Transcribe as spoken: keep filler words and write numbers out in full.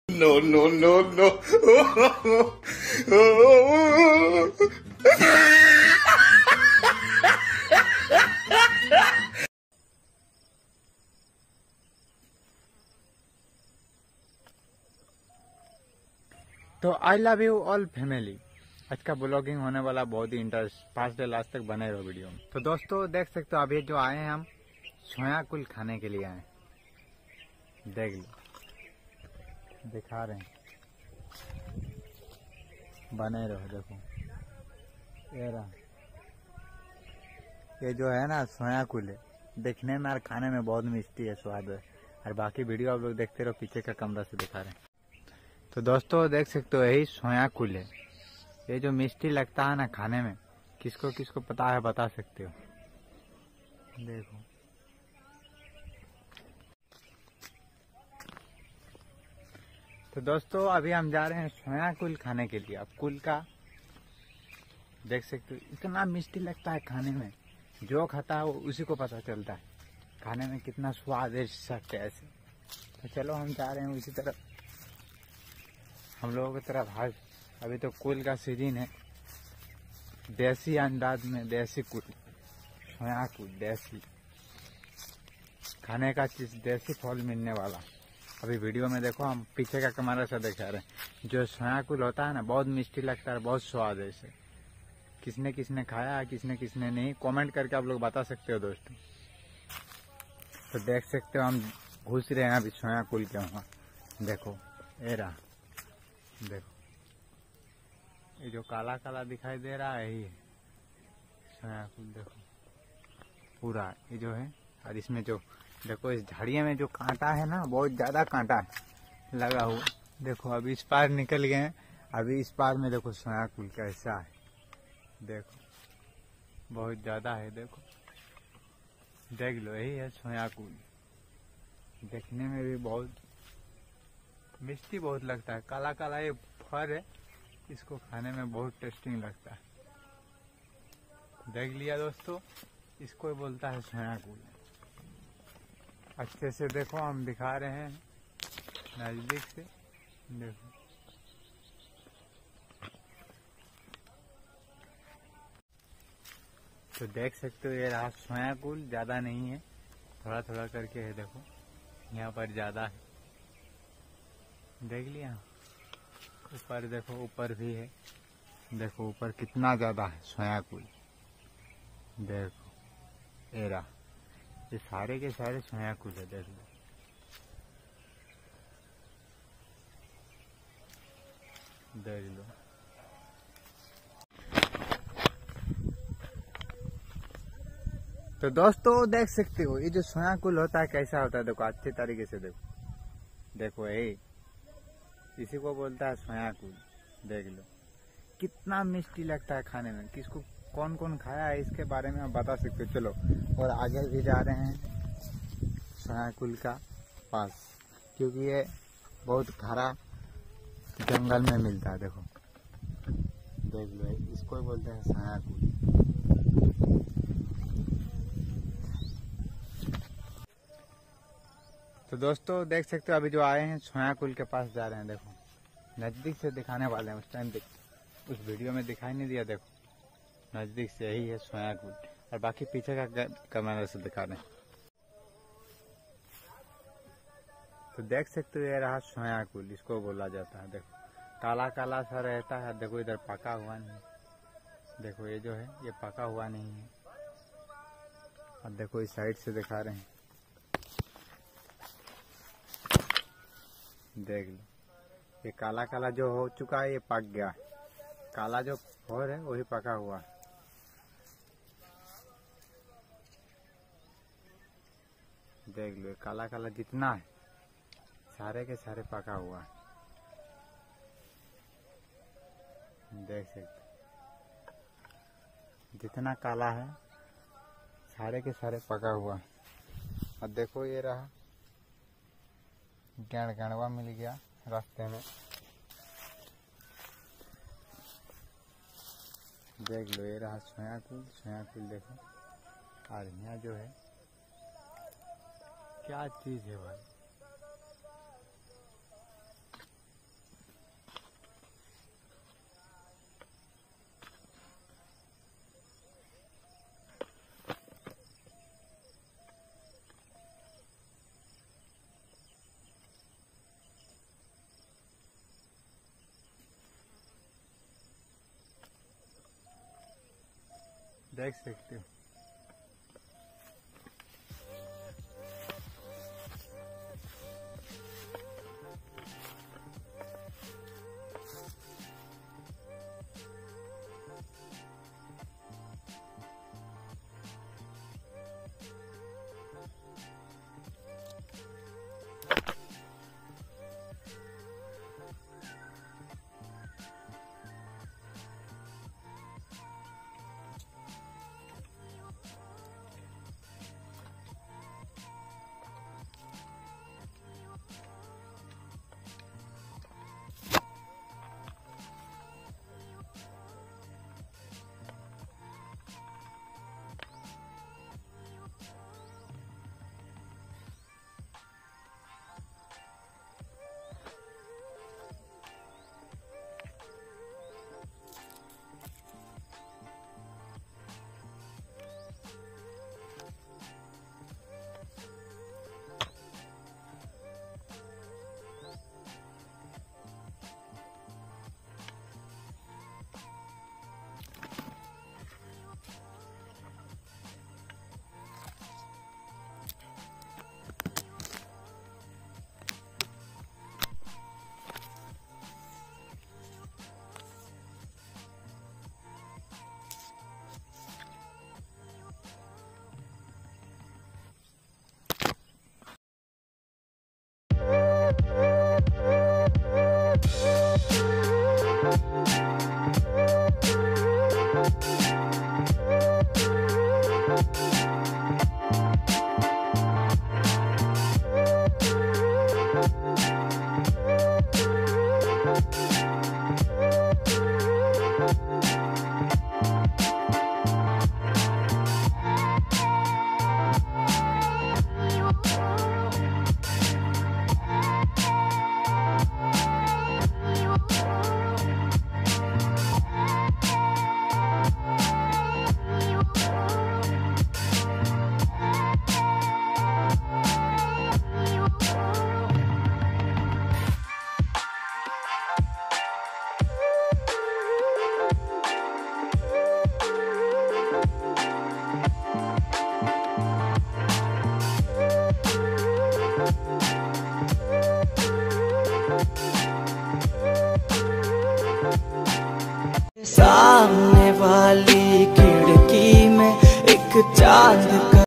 No, no, no, no. तो I love you all family. आज का ब्लॉगिंग होने वाला बहुत ही इंटरेस्ट, फास्ट डे लास्ट तक बने रहो वीडियो में। तो दोस्तों देख सकते हो अभी जो आए हैं हम सोया कुल खाने के लिए आए, देख लो दिखा रहे हैं, बने रहो। देखो ये रहा, ये जो है ना सोया कुल है, देखने में और खाने में बहुत मिष्टी है, स्वाद है। और बाकी वीडियो आप लोग देखते रहो, पीछे का कमरा से दिखा रहे हैं। तो दोस्तों देख सकते हो यही सोया कुल है। ये जो मिष्टी लगता है ना खाने में, किसको किसको पता है बता सकते हो। देखो तो दोस्तों अभी हम जा रहे हैं सोया कुल खाने के लिए। अब कुल का देख सकते हो इतना मिष्टी लगता है खाने में, जो खाता है वो उसी को पता चलता है खाने में कितना स्वादिष्ट है ऐसे। तो चलो हम जा रहे हैं उसी तरफ, हम लोगों की तरफ। आज अभी तो कुल का सीजन है, देसी अंदाज में देसी कुल, सोया कुल देसी खाने का चीज, देसी फल मिलने वाला। अभी वीडियो में देखो, हम पीछे का कमरा से दिखा रहे हैं। जो सोया कुल होता है ना बहुत मिष्टी लगता है, बहुत स्वाद है इसे। किसने किसने खाया है, किसने किसने नहीं, कमेंट करके आप लोग बता सकते हो दोस्तों। तो देख सकते हो हम घुस रहे हैं अभी सोया कुल के वहाँ। देखो ये रहा, देखो ये जो काला काला दिखाई दे रहा है यही सोया कुल। देखो पूरा ये जो है, और इसमें जो देखो इस झाड़िया में जो कांटा है ना, बहुत ज्यादा कांटा है लगा हुआ। देखो अभी इस पार निकल गए हैं, अभी इस पार में देखो सोया कुल कैसा है, देखो बहुत ज्यादा है। देखो देख लो यही है सोया कुल। देखने में भी बहुत मिष्टी बहुत लगता है, काला काला ये फर है, इसको खाने में बहुत टेस्टिंग लगता है। देख लिया दोस्तों, इसको बोलता है सोया कुल। अच्छे से देखो, हम दिखा रहे हैं नजदीक से, देखो तो देख सकते हो ये रहा सोया कुल। ज्यादा नहीं है, थोड़ा थोड़ा करके है। देखो यहाँ पर ज्यादा है, देख लिया। ऊपर देखो, ऊपर भी है, देखो ऊपर कितना ज्यादा है सोया कुल। देखो ये रहा, ये सारे के सारे सोया कुल है, देख लो। देख लो तो दोस्तों देख सकते हो ये जो सोया कुल होता है कैसा होता है। देखो अच्छे तरीके से देखो, देखो यही इसी को बोलता है सोया कुल। देख लो कितना मिष्टी लगता है खाने में, किसको कौन कौन खाया है इसके बारे में आप बता सकते हो। चलो और आगे भी जा रहे हैं सोया कुल का पास, क्योंकि ये बहुत खरा जंगल में मिलता है। देखो देख लो, इसको ही बोलते हैं सोया कुल। तो दोस्तों देख सकते हो अभी जो आए हैं सोया कुल के पास जा रहे हैं। देखो नजदीक से दिखाने वाले हैं, उस टाइम उस वीडियो में दिखाई नहीं दिया। देखो नजदीक से यही है सोया कुल, और बाकी पीछे का कैमरा से दिखा रहे हैं। तो देख सकते हो ये रहा सोया कुल, इसको बोला जाता है। देखो काला काला सा रहता है, देखो इधर पका हुआ नहीं, देखो ये जो है ये पका हुआ नहीं है। और देखो इस साइड से दिखा रहे हैं, देख लो ये काला काला जो हो चुका है ये पक गया, काला जो फर है वही पका हुआ है। देख लो काला काला जितना है सारे के सारे पका हुआ है, देख सकते जितना काला है सारे के सारे पका हुआ है। और देखो ये रहा गेड़ गणवा मिल गया रास्ते में, देख लो ये रहा सोया कुल। सोया कुल देखो, और यहाँ जो है क्या चीज है भाई, देख सकते हो। सामने वाली खिड़की में एक चांद का